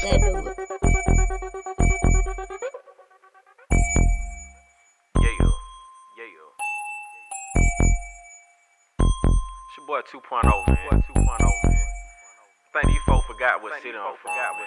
that dude. It's your boy 2.0, man. I think these folks forgot what city I'm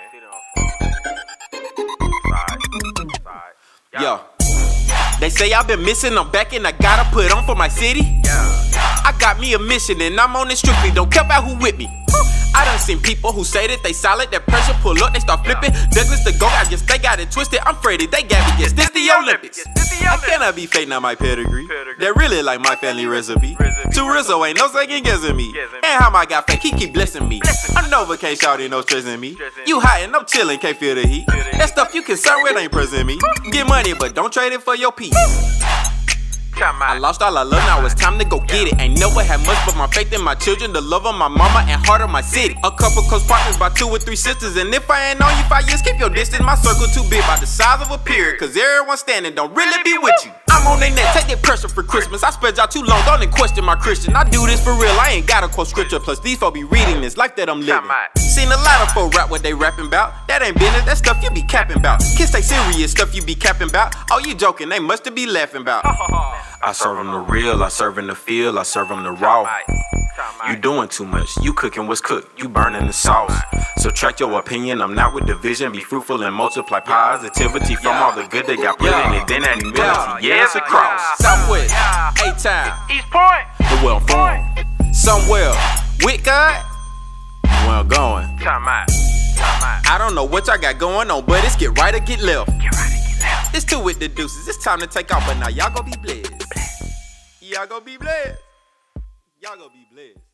from, man. Yo, they say I've been missing, I'm back and I gotta put on for my city. I got me a mission and I'm on it strictly, don't care about who with me. I done seen people who say that they solid, that pressure pull up, they start flipping. Douglas the GOAT, I guess they got it twisted. I'm Freddy, they got me, guess this the Olympics. I cannot be fake, not my pedigree. They're really like my family recipe. To Rizzo, ain't no second guessing me. And how my guy fake, he keep blessing me. I'm Nova, can't shout no stressing me. You hot and I'm chillin', can't feel the heat. That stuff you concerned with ain't present me. Get money, but don't trade it for your peace. I lost all I love, now it's time to go get it. Ain't never had much but my faith in my children, the love of my mama and heart of my city. A couple close partners by 2 or 3 sisters, and if I ain't known you 5 years, keep your distance. My circle too big by the size of a period, cause everyone standing don't really be with you. I'm on they neck, take that pressure for Christmas. I spread y'all too long, don't even question my Christian. I do this for real, I ain't gotta quote scripture. Plus these folk be reading this life that I'm living. Seen a lot of folk rap what they rapping about. That ain't business, that stuff you be capping about. Kids take serious stuff you be capping about. Oh, you joking, they must be laughing about. I serve them the real, I serve in the field, I serve them the raw. You doing too much, you cooking what's cooked, you burning the sauce. Subtract your opinion, I'm not with division. Be fruitful and multiply positivity from all the good they got put in it. Then that humility, yeah, it's a cross. Southwest, A-Town, East Point, the well formed. Somewhere with God, where I'm going. I don't know what y'all got going on, but it's get right or get left. It's 2 with the deuces, it's time to take off, but now y'all gon' be blessed. Y'all gon' be blessed. Y'all gon' be blessed.